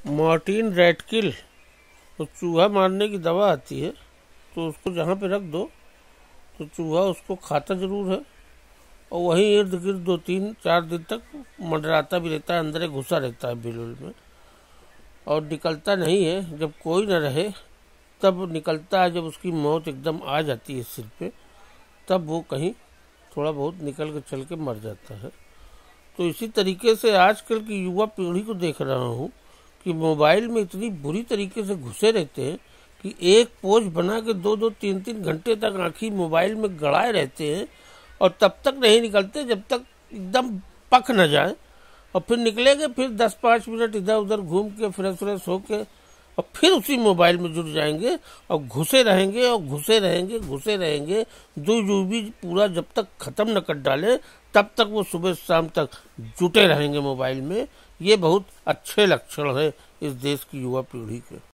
Mortein rat kill तो चूहा मारने की दवा आती है। तो उसको जहाँ पे रख दो तो चूहा उसको खाता जरूर है और वहीं इर्द गिर्द 2-3-4 दिन तक मंडराता भी रहता है, अंदर घुसा रहता है बिल में और निकलता नहीं है। जब कोई न रहे तब निकलता है, जब उसकी मौत एकदम आ जाती है सिर पे तब वो कहीं थोड़ा बहुत निकल के चल के मर जाता है। तो इसी तरीके से आजकल की युवा पीढ़ी को देख रहा हूँ कि मोबाइल में इतनी बुरी तरीके से घुसे रहते हैं कि एक पोज बना के 2-2 3-3 घंटे तक आँखी मोबाइल में गड़ाए रहते हैं और तब तक नहीं निकलते जब तक एकदम पक न जाए। और फिर निकलेंगे, फिर 10-5 मिनट इधर उधर घूम के फ्रेश होके और फिर उसी मोबाइल में जुड़ जाएंगे और घुसे रहेंगे और घुसे रहेंगे जो भी पूरा जब तक खत्म न कर डाले तब तक वो सुबह शाम तक जुटे रहेंगे मोबाइल में। ये बहुत अच्छे लक्षण है इस देश की युवा पीढ़ी के।